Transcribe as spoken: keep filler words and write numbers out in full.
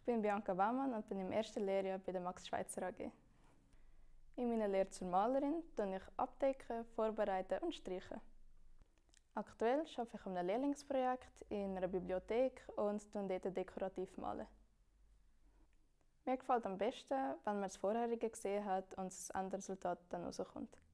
bin Bianca Baumann und bin im ersten Lehrjahr bei der Max Schweitzer A G. In meiner Lehre zur Malerin tue ich abdecken, vorbereiten und streichen. Aktuell arbeite ich an einem Lehrlingsprojekt in einer Bibliothek und tue dort dekorativ malen. Mir gefällt am besten, wenn man das Vorherige gesehen hat und das Endresultat dann rauskommt.